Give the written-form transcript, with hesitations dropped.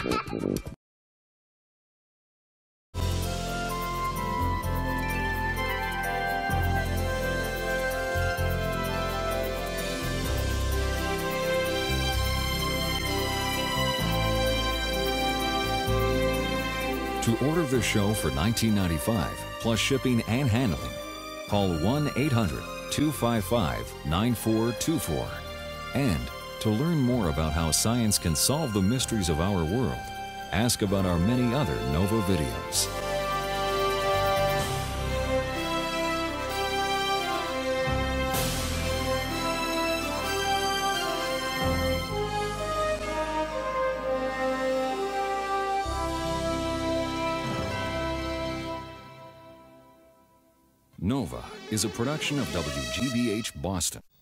To order the show for $19.95 plus shipping and handling, call 1-800-255-9424. And to learn more about how science can solve the mysteries of our world, ask about our many other NOVA videos. NOVA is a production of WGBH Boston.